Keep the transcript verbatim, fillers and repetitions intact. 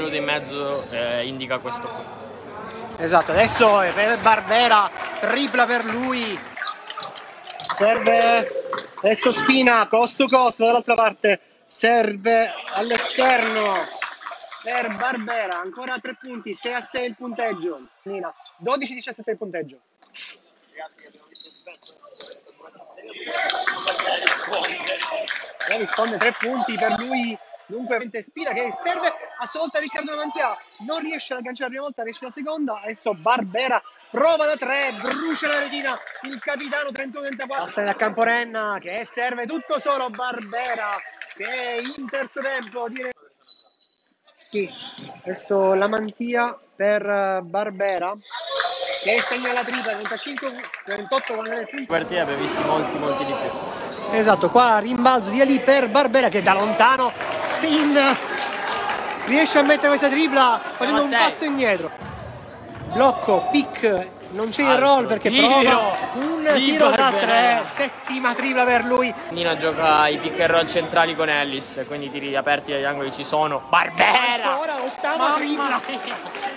Venuto in mezzo eh, indica questo qui. Esatto, adesso per Barbera, tripla per lui. Serve adesso Spina, costo costo dall'altra parte. Serve all'esterno per Barbera, ancora tre punti, sei a sei il punteggio. dodici a diciassette il punteggio. E risponde tre punti per lui. Dunque Spina che serve a sua volta Riccardo davanti a, non riesce ad agganciare la prima volta, riesce la seconda. Adesso Barbera prova da tre, brucia la retina il capitano trentuno trentaquattro. Passa da Camporenna che serve tutto solo Barbera che in terzo tempo dire... Sì, adesso la mantia per Barbera che segna la tripla, trentacinque trentotto con le punti. Partiti abbiamo visti molti molti di più. Esatto, qua rimbalzo di lì per Barbera che da lontano spin riesce a mettere questa tripla facendo un passo indietro. Blocco, pick, non c'è il roll perché prova un tiro da tre, settima tripla per lui. Nina gioca i pick and roll centrali con Ellis, quindi i tiri aperti dagli angoli ci sono. Barbera! Ancora ottava tripla.